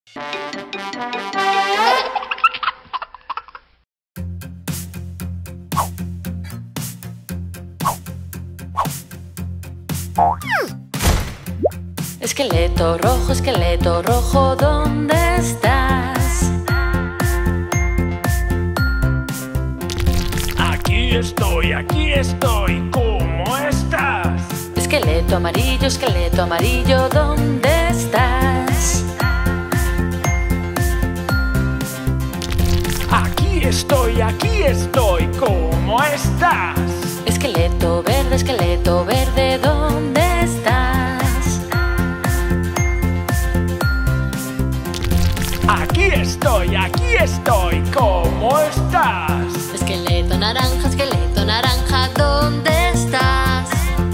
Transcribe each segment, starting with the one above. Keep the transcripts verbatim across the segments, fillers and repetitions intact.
Esqueleto rojo, esqueleto rojo, ¿dónde estás? Aquí estoy, aquí estoy, ¿cómo estás? Esqueleto amarillo, esqueleto amarillo, ¿dónde estás? Aquí estoy, aquí estoy, ¿cómo estás? Esqueleto verde, esqueleto verde, ¿dónde estás? Aquí estoy, aquí estoy, ¿cómo estás? Esqueleto naranja, esqueleto naranja, ¿dónde estás?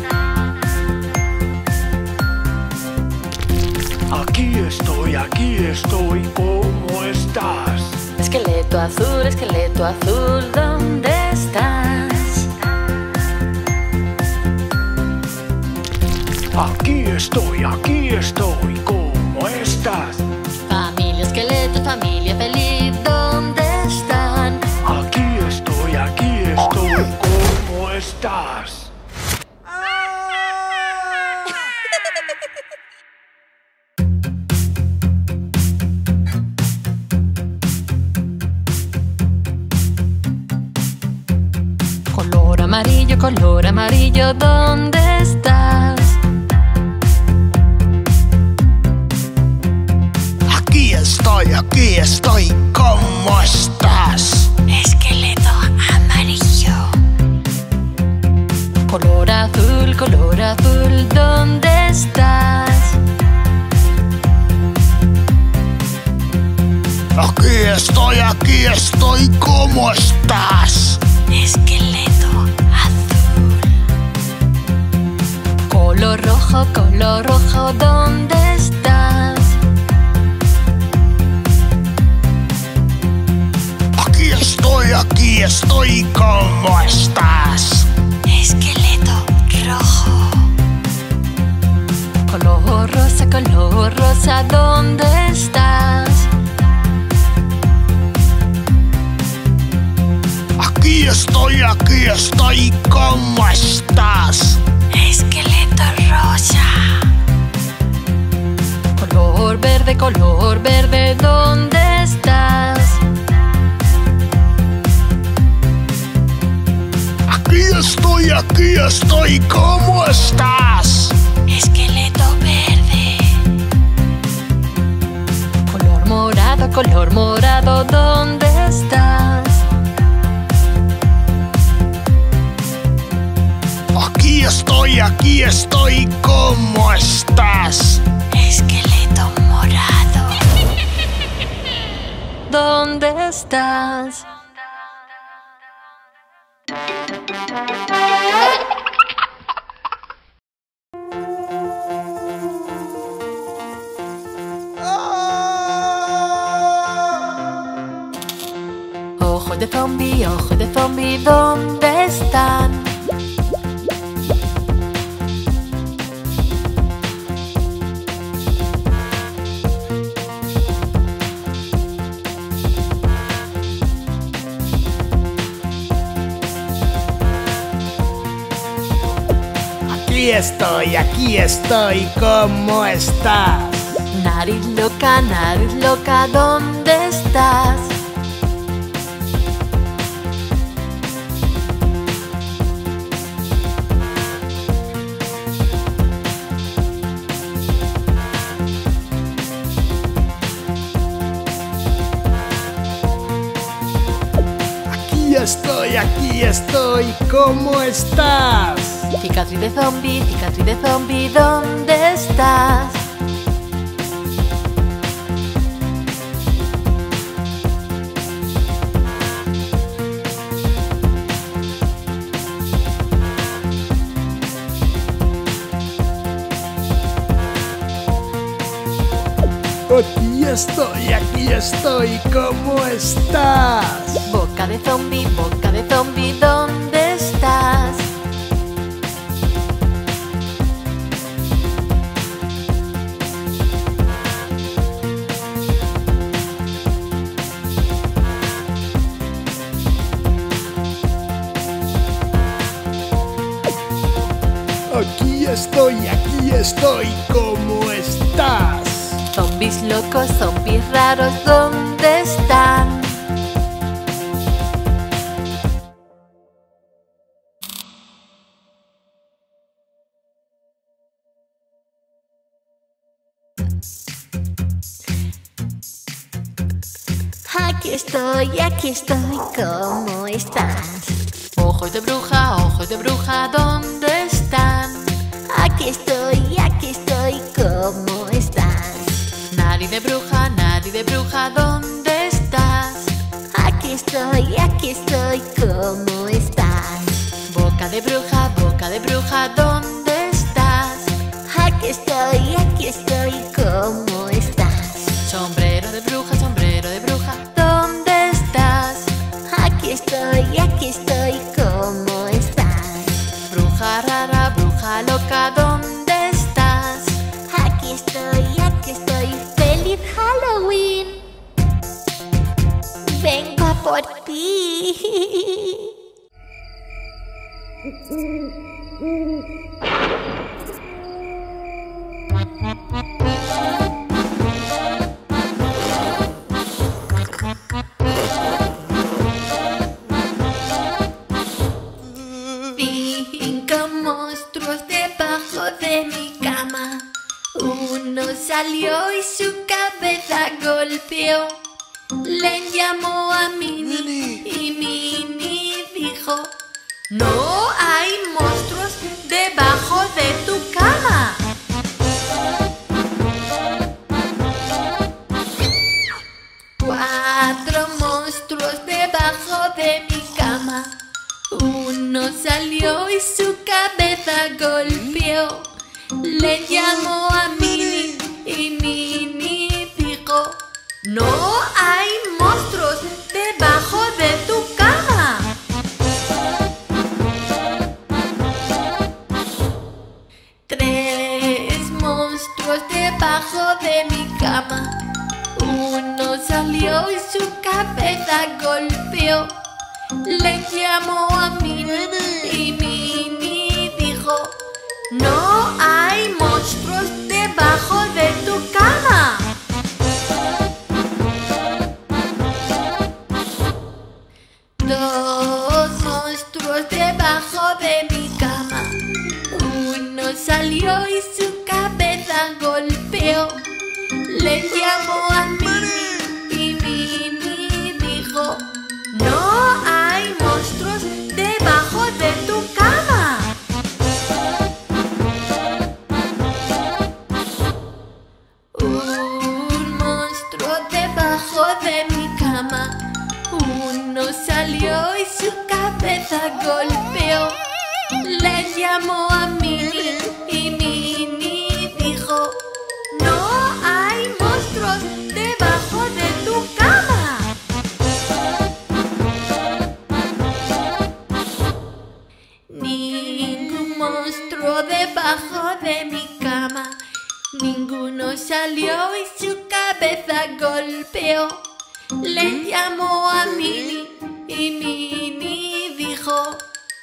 Aquí estoy, aquí estoy, ¿cómo estás? Esqueleto azul, esqueleto azul, ¿dónde estás? Aquí estoy, aquí estoy, ¿cómo estás? Familia esqueleto, familia feliz, ¿dónde están? Aquí estoy, aquí estoy, ¿cómo estás? Color amarillo, color amarillo, ¿dónde estás? Aquí estoy, aquí estoy, ¿cómo estás? Esqueleto amarillo. Color azul, color azul, ¿dónde estás? Aquí estoy, aquí estoy, ¿cómo estás? Esqueleto azul. Color rojo, color rojo, ¿dónde estás? Aquí estoy, aquí estoy, ¿cómo estás? Esqueleto rojo. Color rosa, color rosa, ¿dónde estás? Aquí estoy, aquí estoy, ¿cómo estás? Esqueleto rosa. Color verde, color verde, ¿dónde estás? Aquí estoy, aquí estoy, ¿cómo estás? Esqueleto verde. Color morado, color morado, ¿dónde estás? Aquí estoy, aquí estoy, ¿cómo estás? Esqueleto morado. ¿Dónde estás? Ojos de zombie, ojos de zombie, ¿dónde están? Aquí estoy, aquí estoy, ¿cómo estás? Nariz loca, nariz loca, ¿dónde estás? Aquí estoy, aquí estoy, ¿cómo estás? Cicatriz de zombie, cicatriz de zombie, ¿dónde estás? Aquí estoy, aquí estoy, ¿cómo estás? Boca de zombie, boca de zombie, ¿dónde estás? estoy, ¿cómo estás? Zombies locos, zombies raros, ¿dónde están? Aquí estoy, aquí estoy, ¿cómo estás? Ojos de bruja, ojos de bruja, ¿dónde están? Aquí estoy, aquí estoy, ¿cómo estás? Nariz de bruja, nariz de bruja, ¿dónde estás? Aquí estoy, aquí estoy, ¿cómo estás? Boca de bruja, boca de bruja, ¿dónde estás? Aquí estoy, aquí estoy, ¿cómo estás? Sombrero de bruja, sombrero de bruja, ¿dónde estás? Aquí estoy, aquí estoy, ¿cómo estás? Bruja rara, bruja loca, ¿dónde estás? Aquí estoy, aquí estoy, ¡feliz Halloween! Vengo a por ti. Cinco monstruos debajo de mi cama. Uno salió y su cabeza golpeó. Le llamó a Minnie y Minnie dijo: no hay monstruos debajo de tu cama. Cuatro monstruos debajo de mi cama. Uno salió y su cabeza golpeó. Le llamó a Minnie y Minnie dijo: no hay monstruos debajo de tu cama. Tres monstruos debajo de mi cama. Uno salió y su cabeza golpeó. Le llamó a Minnie y Minnie dijo: no hay monstruos debajo de tu cama. Dos monstruos debajo de mi cama. Uno salió y su cabeza golpeó. Le llamó a Minnie y Minnie dijo: no hay monstruos debajo de tu cama. Un monstruo debajo de mi cama. Uno salió y su cabeza golpeó. Le llamó a Minnie y Minnie dijo: no hay monstruos debajo de tu cama. Ningún monstruo debajo de mi cama. Ninguno salió y su cabeza golpeó. Le llamó a Minnie y Minnie dijo: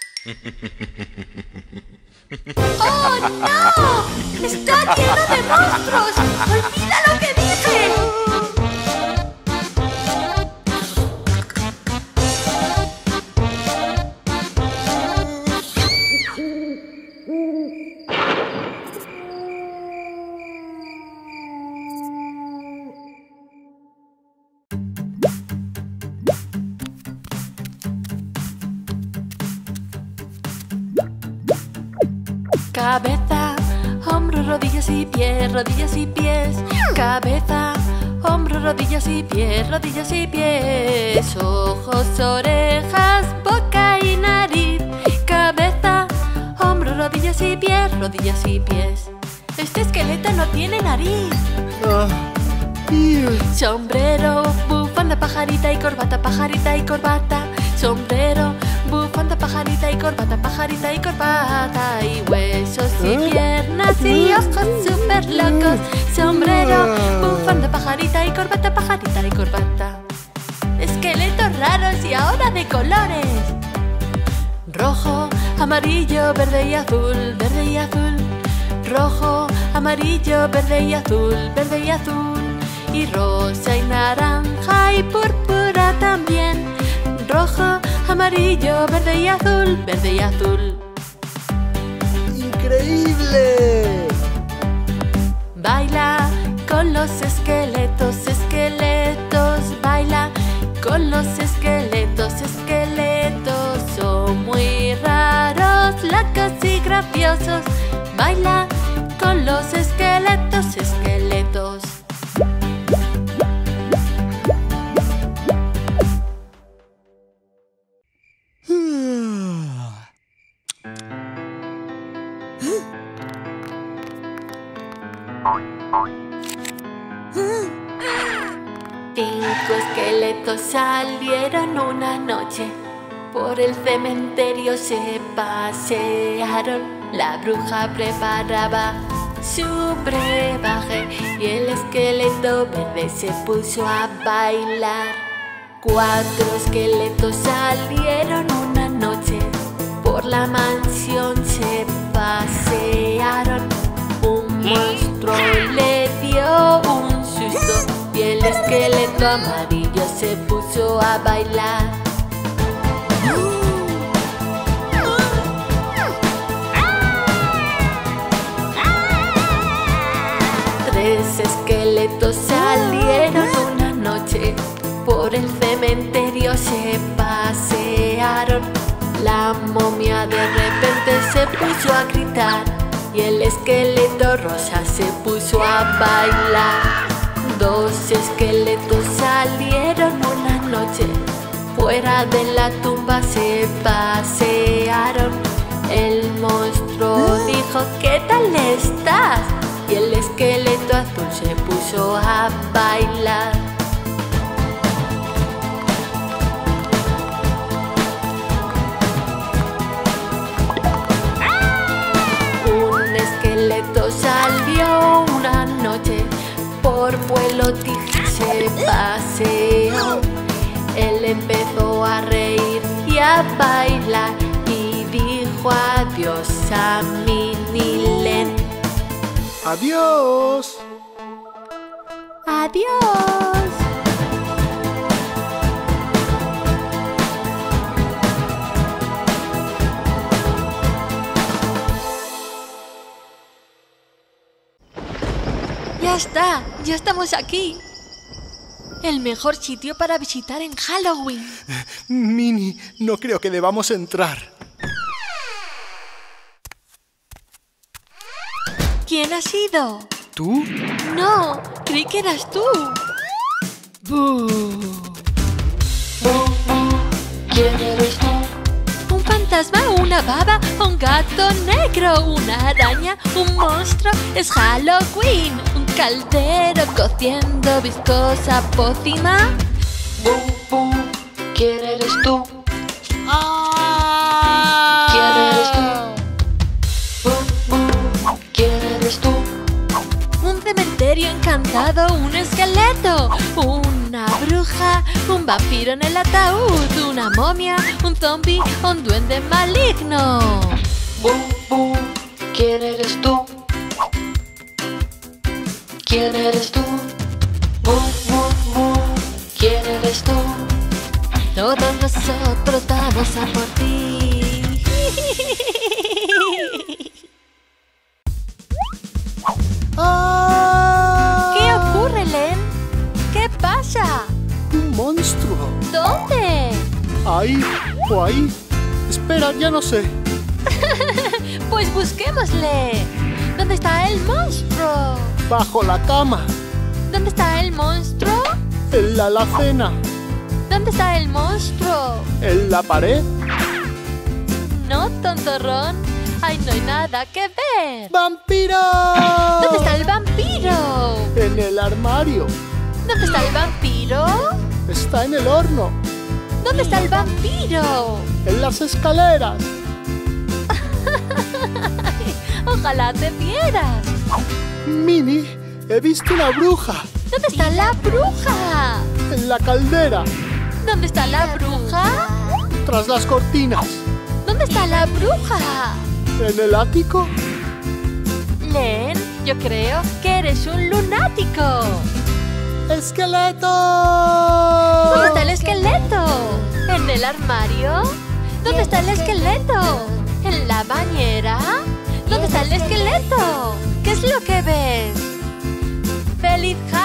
¡oh no! ¡Está lleno de monstruos! ¡Olvida lo que dije! Cabeza, hombros, rodillas y pies, rodillas y pies. Cabeza, hombros, rodillas y pies, rodillas y pies. Ojos, orejas, boca y nariz. Cabeza, hombros, rodillas y pies, rodillas y pies. Este esqueleto no tiene nariz. Ah, Dios. Sombrero, bufanda, pajarita y corbata, pajarita y corbata. Sombrero, bufanda, pajarita y corbata, pajarita y corbata. Y huesos y piernas y ojos súper locos. Sombrero, bufanda, pajarita y corbata, pajarita y corbata. Esqueletos raros y ahora de colores. Rojo, amarillo, verde y azul, verde y azul. rojo, amarillo, verde y azul, verde y azul, y rosa y naranja y púrpura también. Rojo, amarillo, verde y azul, verde y azul. ¡Increíble! Baila con los esqueletos, esqueletos, baila con los esqueletos, esqueletos. Son muy raros, locos y graciosos. Baila con los esqueletos, esqueletos. Cinco esqueletos salieron una noche, por el cementerio se pasearon. La bruja preparaba su brebaje y el esqueleto verde se puso a bailar. Cuatro esqueletos salieron una noche, por la mansión se pasearon. Un monstruo le dio un susto y el esqueleto amarillo se puso a bailar. Tres esqueletos salieron una noche, por el cementerio se pasearon. La momia de repente se puso a gritar y el esqueleto rosa se puso a bailar. Dos esqueletos salieron una noche, fuera de la tumba se pasearon. El monstruo dijo: ¿qué tal estás? Y el esqueleto azul se puso a bailar. Un esqueleto salió una noche, por Pueblo Tigre se paseó. Él empezó a reír y a bailar y dijo adiós a Minilén. ¡Adiós! ¡Adiós! ¡Ya está! ¡Ya estamos aquí! El mejor sitio para visitar en Halloween. Minnie, no creo que debamos entrar. ¿Quién ha sido? ¿Tú? No, creí que eras tú. ¿Quién eres tú? Un fantasma, una baba, un gato negro, una araña, un monstruo. Es Halloween. Un caldero cociendo viscosa pócima. ¿Quién eres tú? ¡Ah! ¿Quién eres tú? ¿Quién eres tú? Un cementerio encantado, un esqueleto, una bruja, un vampiro en el ataúd, una momia, un zombi, un duende maligno. ¿Quién eres tú? ¿Quién eres tú? ¿Quién eres tú? Todos nosotros vamos a por ti. ¡Ah! ¿Qué ocurre, Len? ¿Qué pasa? ¡Un monstruo! ¿Dónde? ¿Ahí o ahí? Espera, ya no sé. Pues busquémosle. ¿Dónde está el monstruo? Bajo la cama, ¿Dónde está el monstruo? en la alacena, ¿Dónde está el monstruo? en la pared. No, tontorrón. Ay, no hay nada que ver. ¡Vampiro! ¿Dónde está el vampiro? En el armario. ¿Dónde está el vampiro? Está en el horno. ¿Dónde está el vampiro? En las escaleras. Ojalá te vieras. Minnie, he visto una bruja. ¿Dónde está la bruja? En la caldera. ¿Dónde está la bruja? Tras las cortinas. ¿Dónde está la bruja? En el ático. Belén, yo creo que eres un lunático. ¡Esqueleto! ¿Dónde está el esqueleto? ¿En el armario? ¿Dónde está el esqueleto? ¿En la bañera? ¿Dónde está el esqueleto? ¿Qué es lo que ves? ¡Feliz Halloween!